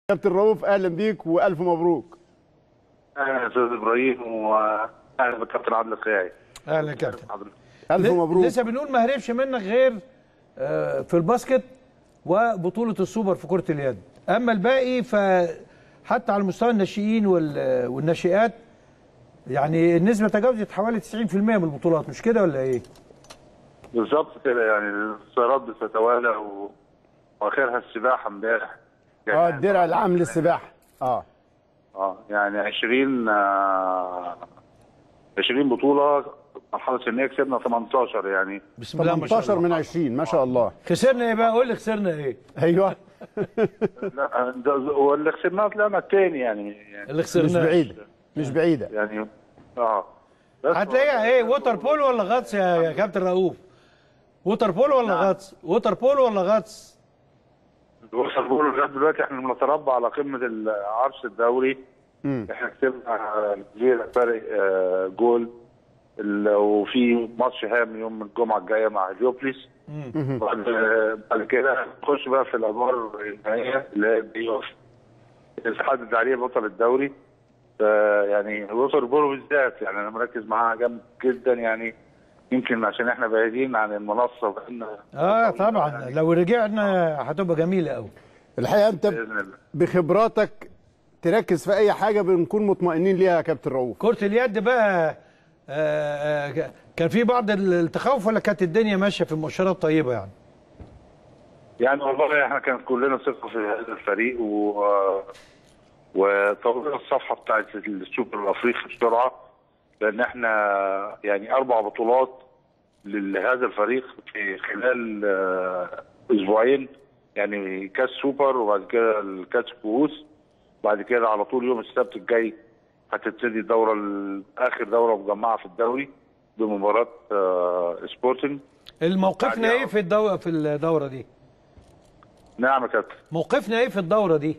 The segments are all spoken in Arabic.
كابتن رؤوف اهلا بيك والف مبروك. اهلا يا استاذ ابراهيم واهلا بالكابتن عادل الخياعي. اهلا يا كابتن. الف مبروك. لسه بنقول ما هربش منك غير في الباسكت وبطوله السوبر في كره اليد، اما الباقي فحتى على مستوى الناشئين والناشئات يعني النسبه تجاوزت حوالي 90% من البطولات، مش كده ولا ايه؟ بالظبط كده، يعني الانتصارات بتتوالى واخرها السباحه امبارح. يعني الدرع العام للسباحه. يعني 20 بطوله مرحله سنيه، كسبنا 18 يعني. بسم الله ما شاء الله. 18 من 20 ما شاء الله. خسرنا ايه بقى؟ قول لي خسرنا ايه؟ ايوه. لا واللي خسرناه طلعنا الثاني يعني اللي خسرناه مش بعيده يعني. هتلاقيها ايه؟ ووتر بول ولا غطس يا كابتن رؤوف؟ ووتر بول ولا غطس؟ ووتر بول ولا غطس؟ الوتر بول لغايه دلوقتي احنا بنتربى على قمه العرش الدوري. احنا كسبنا كتير فرق جول، وفي ماتش هام يوم الجمعه الجايه مع هليوبلس. بعد كده نخش بقى في الادوار النهائيه اللي هي البلاي اوف اللي تحدد عليه بطل الدوري. يعني الوتر بول بالذات يعني انا مركز معاها جامد جدا، يعني يمكن عشان احنا بعيدين عن المنصه. طبعا لو رجعنا هتبقى جميله قوي. الحقيقه انت بخبراتك تركز في اي حاجه بنكون مطمئنين ليها يا كابتن رؤوف. كره اليد بقى كان في بعض التخوف ولا كانت الدنيا ماشيه في مؤشرات طيبه يعني؟ يعني والله احنا كان كلنا ثقه في هذا الفريق وطورنا الصفحه بتاعت السوبر الافريقي بسرعه، لان احنا يعني 4 بطولات لهذا الفريق في خلال اسبوعين، يعني كاس سوبر وبعد كده الكاس كؤوس، بعد كده على طول يوم السبت الجاي هتبتدي اخر دوره مجمعه في الدوري بمباراه سبورتنج. موقفنا ايه في الدوره دي؟ نعم يا كابتن. موقفنا ايه في الدوره دي؟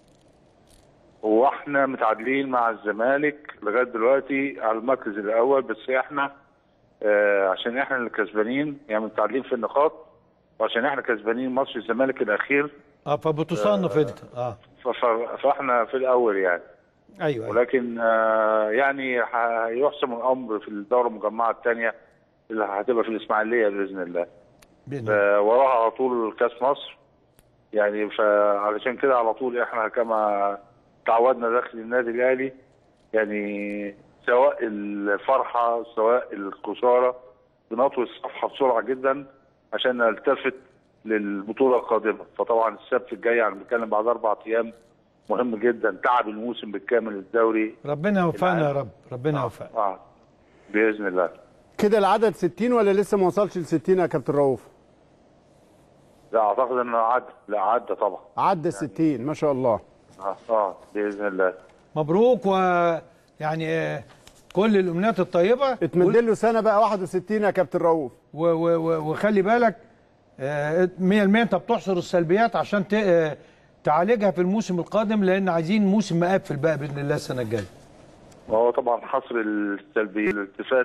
واحنا متعادلين مع الزمالك لغايه دلوقتي على المركز الاول، بس احنا عشان احنا اللي كسبانين، يعني متعادلين في النقاط، وعشان احنا كسبانين ماتش الزمالك الاخير فبتصنف انت فاحنا في الاول يعني. ايوه. ولكن يعني هيحسم الامر في الدوره المجمعه الثانيه اللي هتبقى في الاسماعيليه باذن الله. وراها على طول كاس مصر، يعني فعلشان كده على طول احنا كما تعودنا داخل النادي الاهلي، يعني سواء الفرحه سواء الخساره بنطوي الصفحه بسرعه جدا عشان نلتفت للبطوله القادمه. فطبعا السبت الجاي يعني بنتكلم بعد 4 ايام مهم جدا، تعب الموسم بالكامل الدوري. ربنا يوفقنا يا رب، ربنا يوفقنا. باذن الله. كده العدد 60 ولا لسه ما وصلش ل 60 يا كابتن رؤوف؟ لا اعتقد انه عدى طبعا. عدى ال 60 ما شاء الله. باذن الله. مبروك، ويعني كل الامنيات الطيبه. اتمد له سنه بقى 61 يا كابتن رؤوف. وخلي بالك 100% انت بتحصر السلبيات عشان تعالجها في الموسم القادم، لان عايزين موسم مقفل بقى باذن الله السنه الجايه. وهو طبعا حصر السلبي الالتفات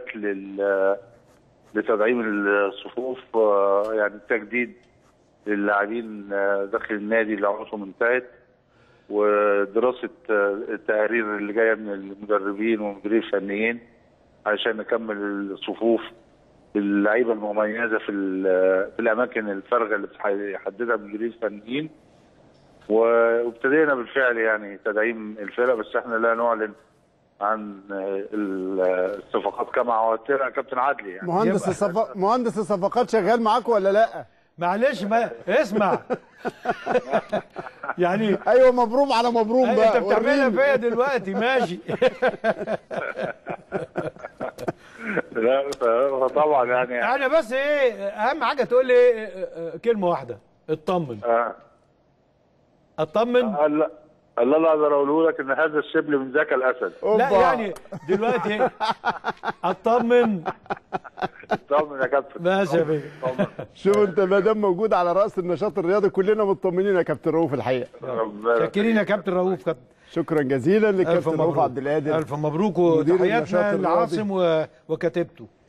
لتدعيم الصفوف، يعني التجديد للاعبين داخل النادي اللي عقودهم انتهت، ودراسه التقارير اللي جايه من المدربين والمديرين الفنيين علشان نكمل الصفوف اللعيبه المميزه في الاماكن الفارغه اللي بيحددها المديرين الفنيين. وابتدينا بالفعل يعني تدعيم الفرق، بس احنا لا نعلن عن الصفقات كما عودتنا يا كابتن عدلي. يعني مهندس الصفقات شغال معاكم ولا لا؟ معلش ما اسمع. يعني ايوه مبروم على مبروم بقى. انت بتعملها فيا دلوقتي ماشي. لا طبعا يعني انا بس ايه اهم حاجه تقول لي كلمه واحده: اطمن. اطمن. الله لا اقدر اقوله لك ان هذا الشبل من ذاك الاسد. لا يعني دلوقتي اطمن. اطمن يا كابتن. ماشي يا بيه. شوف انت ما دام موجود على راس النشاط الرياضي كلنا مطمنين يا كابتن رؤوف الحقيقه. شاكرين يا كابتن رؤوف. شكرا جزيلا للكابتن رؤوف عبد القادر. الف مبروك وتحياتنا لعاصم وكتيبته.